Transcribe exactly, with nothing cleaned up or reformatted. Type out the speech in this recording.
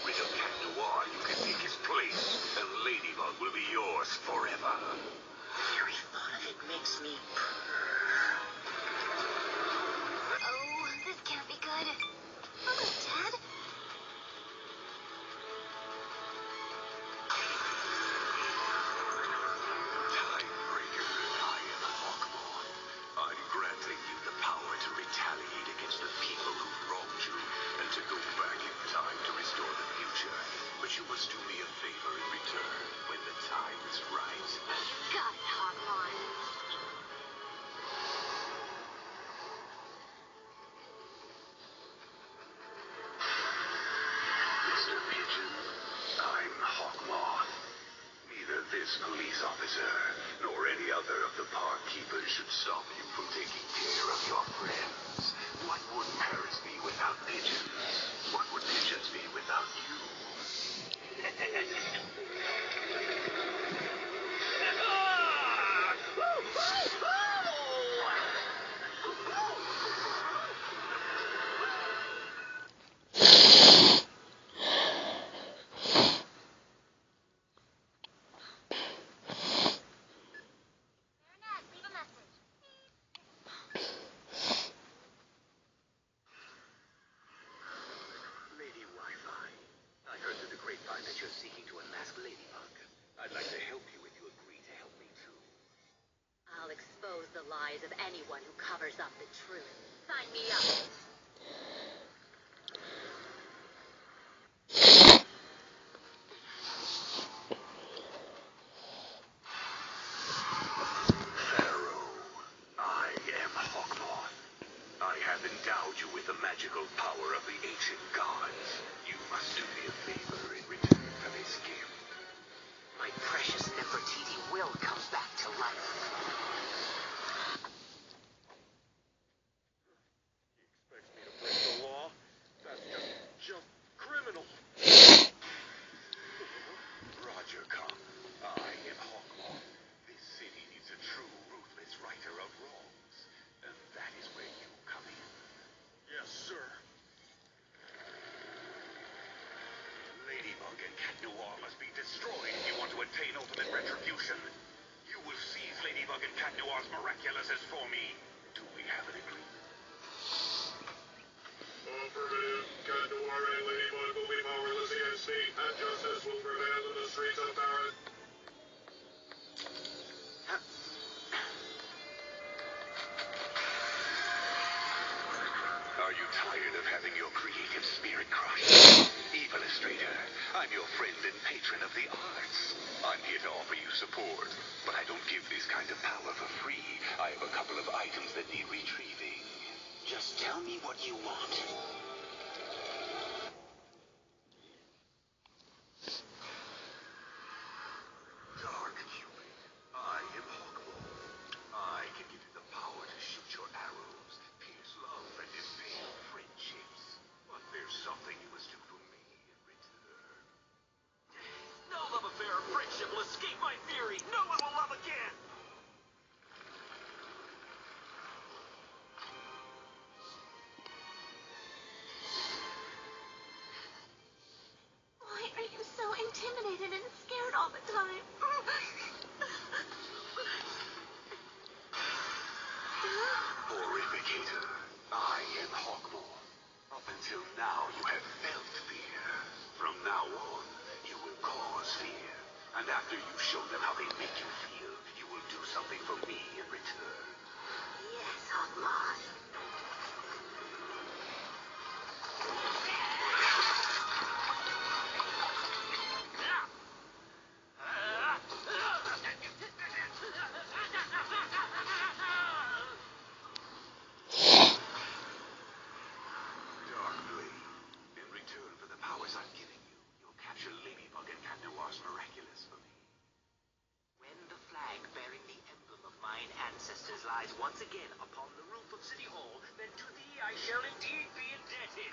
rid of Cat Noir, you can take his place, and Ladybug will be yours forever. The very thought of it makes me purr. Oh, this can't be good. Hello, Dad. Timebreaker, I am Hawkmoth. I'm granting you the power to retaliate against the people who wronged you, and to go back in time to restore the future. But you must do me a favor in return when the time is right. You got it, Hawkmoth. Mister Pigeon, I'm Hawkmoth. Neither this police officer nor any other of the park keepers should stop you from taking care of your friends. What would parrots be without pigeons? What would pigeons be without you? Marinette, leave a message. Lady Wi-Fi, I heard through the grapevine that you're seeking to unmask Ladybug. I'd like to help you if you agree to help me too. I'll expose the lies of anyone who covers up the truth. Sign me up. Pharaoh, I am Hawkmoth. I have endowed you with the magical power of the ancient gods. You must do me a favor in return for this gift. My precious Nefertiti will come back to life. He expects me to break the law? That's just, just criminal. Roger, Cop. I am Hawkmoth. This city needs a true, ruthless righter of wrongs. And that is where you come in. Yes, sir. Ladybug and Cat Noir must be destroyed if you want to attain ultimate retribution. You will seize Ladybug and Cat Noir's miraculouses for me. Do we have an agreement? Affirmative. Cat Noir and Ladybug will be powerless against me, and justice will prevail in the streets of Paris. Are you tired of having your creative spirit crushed? Eve Illustrator, I'm your friend and patron of the arts. I'm here to offer you support, but I don't give this kind of power for free. I have a couple of items that need retrieving. Just tell me what you want. Dark Cupid, I am Hawkmoth. I can give you the power to shoot your arrows, pierce love, and impale friendships. But there's something you must do for me in return. No love affair or friendship will escape my fury. No one will love again. Why are you so intimidated and scared all the time? Horrificator, I am Hawkmoth. Up until now, you have felt fear. From now on, you will cause fear. And after you show them how they make you feel, you will do something for me in return. Yes, Hawkmoth. Dark Blade, in return for the powers I'm giving you, you'll capture Ladybug and Cat Noir's miraculous for me. When the flag bearing the emblem of mine ancestors lies once again upon the roof of City Hall, then to thee I shall indeed be indebted.